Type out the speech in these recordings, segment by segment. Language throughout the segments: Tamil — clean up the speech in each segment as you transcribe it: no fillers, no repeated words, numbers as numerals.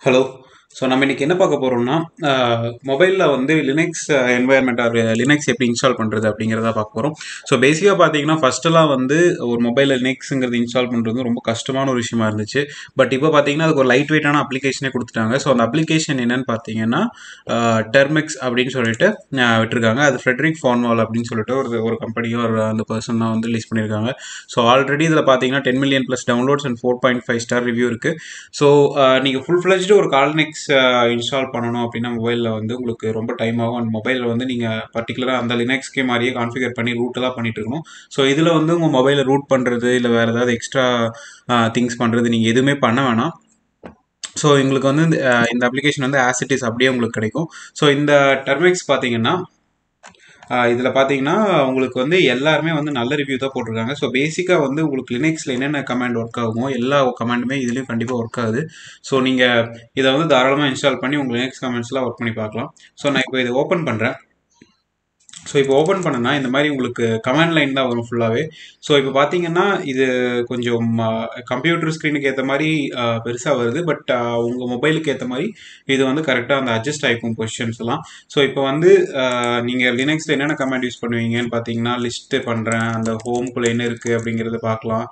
ஹலோ. ஸோ நம்ம இன்னைக்கு என்ன பார்க்க போகிறோம்னா, மொபைலில் வந்து லினக்ஸ் என்வாயர்மெண்ட் ஆர் லினக்ஸ் எப்படி இன்ஸ்டால் பண்ணுறது அப்படிங்கிறத பார்க்க போகிறோம். ஸோ பேசிக்காக பார்த்தீங்கன்னா ஃபஸ்ட்டெல்லாம் வந்து ஒரு மொபைலில் லினக்ஸுங்கிறது இன்ஸ்டால் பண்ணுறது ரொம்ப கஷ்டமான ஒரு விஷயமா இருந்துச்சு. பட் இப்போ பார்த்தீங்கன்னா அதுக்கு ஒரு லைட் வெயிட்டான அப்ளிகேஷனே கொடுத்துட்டாங்க. ஸோ அந்த அப்ளிகேஷன் என்னன்னு பார்த்தீங்கன்னா டெர்மெக்ஸ் அப்படின்னு சொல்லிட்டு விட்டுருக்காங்க. அது ஃப்ரெட்ரிக் ஃபார்ன்வால் அப்படின்னு சொல்லிட்டு ஒரு கம்பெனியோ ஒரு அந்த பர்சன் தான் வந்து ரிலீஸ் பண்ணியிருக்காங்க. ஸோ ஆல்ரெடி இதில் பார்த்தீங்கன்னா 10 million plus downloads and 4.5 star review இருக்குது. ஸோ நீங்கள் ஃபுல் ஃப்ளெஜ்டு ஒரு கால்நெக்ஸ் இன்ஸ்டால் பண்ணணும் அப்படின்னா மொபைலில் வந்து உங்களுக்கு ரொம்ப டைம் ஆகும். அண்ட் மொபைலில் வந்து நீங்கள் பர்டிகுலராக அந்த லினக்ஸ்கே மாதிரியே கான்ஃபிகர் பண்ணி ரூட்டெல்லாம் பண்ணிட்டு இருக்கணும். ஸோ இதில் வந்து உங்கள் மொபைலை ரூட் பண்ணுறது இல்லை வேறு ஏதாவது எக்ஸ்ட்ரா திங்ஸ் பண்ணுறது நீங்கள் எதுவுமே பண்ண வேணாம். ஸோ எங்களுக்கு வந்து இந்த அப்ளிகேஷன் வந்து ஆஸ் இட் இஸ் அப்படியே உங்களுக்கு கிடைக்கும். ஸோ இந்த டெர்மெக்ஸ் பார்த்தீங்கன்னா இதில் பார்த்தீங்கன்னா உங்களுக்கு வந்து எல்லாருமே வந்து நல்ல ரிவ்யூ தான் போட்டிருக்காங்க. ஸோ பேசிக்காக வந்து உங்களுக்கு லினக்ஸில் என்னென்ன கமாண்ட் ஒர்க் ஆகுமோ எல்லா கமாண்டுமே இதுலேயும் கண்டிப்பாக ஒர்க் ஆகுது. ஸோ நீங்கள் இதை வந்து தாராளமாக இன்ஸ்டால் பண்ணி உங்கள் லினக்ஸ் கமெண்ட்ஸ்லாம் ஒர்க் பண்ணி பார்க்கலாம். ஸோ நான் இப்போ இதை ஓப்பன் பண்ணுறேன். ஸோ இப்போ ஓப்பன் பண்ணனா இந்த மாதிரி உங்களுக்கு கமாண்ட் லைன் தான் வரும் ஃபுல்லாகவே. ஸோ இப்போ பார்த்தீங்கன்னா இது கொஞ்சம் கம்ப்யூட்டர் ஸ்க்ரீனுக்கு ஏற்ற மாதிரி பெருசாக வருது. பட் உங்கள் மொபைலுக்கு ஏற்ற மாதிரி இது வந்து கரெக்டாக அந்த அட்ஜஸ்ட் ஆகிக்கும் பொசிஷன்ஸ்லாம். ஸோ இப்போ வந்து நீங்கள் லினக்ஸில் என்னென்ன கமாண்ட் யூஸ் பண்ணுவீங்கன்னு பார்த்தீங்கன்னா லிஸ்ட்டு பண்ணுறேன், அந்த ஹோம்குள்ளே என்ன இருக்குது அப்படிங்கிறத பார்க்கலாம்.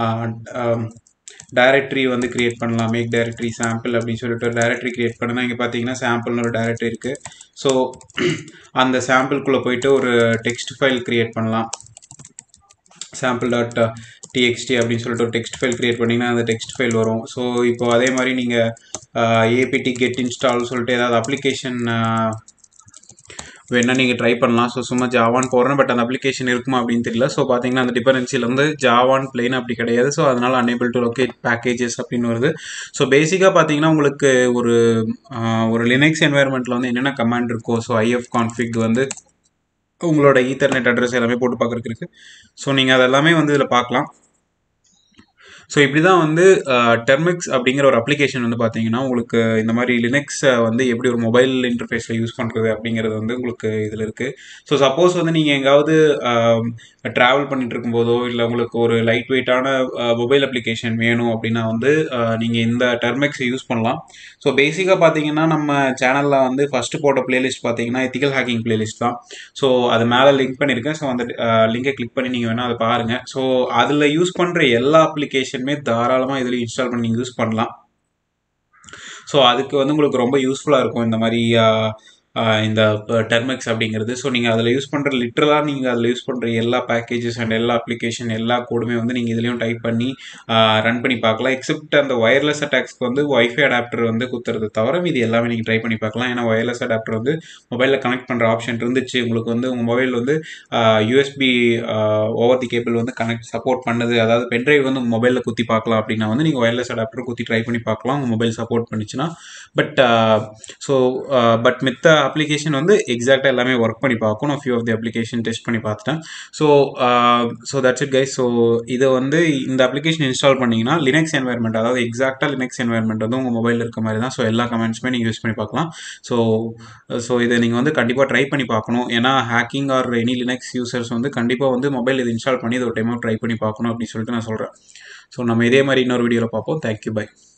டைரக்டரி வந்து கிரியேட் பண்ணலாம். மேக் டைரக்டரி சாம்பிள் அப்படின்னு சொல்லிட்டு ஒரு டைரக்டரி கிரியேட் பண்ணுனா இங்கே பார்த்தீங்கன்னா சாம்பிள்னு ஒரு டைரக்டரி இருக்குது. ஸோ அந்த சாம்பிள்குள்ளே போயிட்டு ஒரு டெக்ஸ்ட் ஃபைல் கிரியேட் பண்ணலாம். sample.txt அப்படின்னு சொல்லிட்டு ஒரு டெக்ஸ்ட் ஃபைல் கிரியேட் பண்ணிங்கன்னா அந்த டெக்ஸ்ட் ஃபைல் வரும். ஸோ இப்போ அதே மாதிரி நீங்கள் apt get install சொல்லிட்டு ஏதாவது அப்ளிகேஷன் வேணால் நீங்கள் ட்ரை பண்ணலாம். ஸோ சும்மா ஜாவான் போடுறேன், பட் அந்த அப்ளிகேஷன் இருக்குமா அப்படின்னு தெரியல. ஸோ பார்த்தீங்கன்னா அந்த டிபெண்டன்சியில் வந்து ஜாவான் பிளெயின் அப்படி கிடையாது. ஸோ அதனால் அனேபிள் டு லொக்கேட் பேக்கேஜஸ் அப்படின்னு வருது. ஸோ பேசிக்காக பார்த்தீங்கன்னா உங்களுக்கு ஒரு லினக்ஸ் என்வாயர்மெண்ட்டில் வந்து என்னென்ன கமாண்ட் இருக்கோ, ஸோ ifconfig வந்து உங்களோட ஈத்தர்நெட் அட்ரஸ் எல்லாமே போட்டு பார்க்குறதுக்கு இருக்குது. ஸோ நீங்கள் அதெல்லாமே வந்து இதில் பார்க்கலாம். ஸோ இப்படி தான் வந்து டெர்மெக்ஸ் அப்படிங்கிற ஒரு அப்ளிகேஷன் வந்து பார்த்தீங்கன்னா உங்களுக்கு இந்த மாதிரி லினக்ஸை வந்து எப்படி ஒரு மொபைல் இன்டர்ஃபேஸில் யூஸ் பண்ணுறது அப்படிங்கிறது வந்து உங்களுக்கு இதில் இருக்குது. ஸோ சப்போஸ் வந்து நீங்கள் எங்காவது ட்ராவல் பண்ணிட்டு இருக்கும்போதோ இல்லை உங்களுக்கு ஒரு லைட் வெயிட்டான மொபைல் அப்ளிகேஷன் வேணும் அப்படின்னா வந்து நீங்கள் இந்த டெர்மெக்ஸை யூஸ் பண்ணலாம். ஸோ பேசிக்காக பார்த்தீங்கன்னா நம்ம சேனலில் வந்து ஃபஸ்ட்டு போட்ட பிளேலிஸ்ட் பார்த்தீங்கன்னா எத்திக்கல் ஹேக்கிங் பிளேலிஸ்ட் தான். ஸோ அது மேலே லிங்க் பண்ணியிருக்கேன். ஸோ அந்த லிங்கை கிளிக் பண்ணி நீங்கள் வேணால் அதை பாருங்கள். ஸோ அதில் யூஸ் பண்ணுற எல்லா அப்ளிகேஷனுமே தாராளமாக இதில் இன்ஸ்டால் பண்ணி நீங்கள் யூஸ் பண்ணலாம். ஸோ அதுக்கு வந்து உங்களுக்கு ரொம்ப யூஸ்ஃபுல்லாக இருக்கும் இந்த மாதிரி இந்த டெர்மெக்ஸ் அப்படிங்கிறது. ஸோ நீங்கள் அதில் யூஸ் பண்ணுற லிட்ரலாக நீங்கள் அதில் யூஸ் பண்ணுற எல்லா பேக்கேஜஸ் அண்ட் எல்லா அப்ளிகேஷன் எல்லா கோடுமே வந்து நீங்கள் இதுலேயும் டைப் பண்ணி ரன் பண்ணி பார்க்கலாம். எக்ஸப்ட் அந்த ஒயர்லெஸ் அட்டாக்ஸ்க்கு வந்து ஒய்ஃபை அடாப்டர் வந்து குத்துறது தவிர இது எல்லாமே நீங்கள் ட்ரை பண்ணி பார்க்கலாம். ஏன்னா ஒயர்லெஸ் அடாப்டர் வந்து மொபைலில் கனெக்ட் பண்ணுற ஆப்ஷன் இருந்துச்சு. உங்களுக்கு வந்து உங்கள் மொபைல் வந்து யூஎஸ்பி ஓவர் தி கேபிள் வந்து சப்போர்ட் பண்ணுது, அதாவது பென்ட்ரைவ் வந்து உங்கள் மொபைலில் குத்தி பார்க்கலாம் அப்படின்னா வந்து நீங்கள் ஒயர்லெஸ் அடாப்டர் குத்தி ட்ரை பண்ணி பார்க்கலாம் உங்கள் மொபைல் சப்போர்ட் பண்ணிச்சுன்னா. பட் மித்த அப்ளிகேஷன் வந்து எக்ஸாக்டாக எல்லாமே ஒர்க் பண்ணி பார்க்கும். நான் few of the application test பண்ணி பார்த்துட்டேன். So that's it guys. So இதை வந்து இந்த அப்ளிகேஷன் இன்ஸ்டால் பண்ணிங்கன்னா லினக்ஸ் என்வாயர்மெண்ட், அதாவது எக்ஸாக்டாக லினக்ஸ் என்வாயர்மெண்ட் வந்து உங்கள் மொபைலில் இருக்க மாதிரி தான். ஸோ எல்லா கமெண்ட்ஸுமே நீங்கள் யூஸ் பண்ணி பார்க்கலாம். ஸோ இதை நீங்கள் வந்து கண்டிப்பாக ட்ரை பண்ணி பார்க்கணும். ஏன்னா hacking or any Linux users வந்து கண்டிப்பாக வந்து மொபைல் இது இன்ஸ்டால் பண்ணி இதை ஒரு டைமாக ட்ரை பண்ணி பார்க்கணும் அப்படின்னு சொல்லிட்டு நான் சொல்கிறேன். ஸோ நம்ம இதே மாதிரி இன்னொரு வீடியோவில் பார்ப்போம். Thank you, by.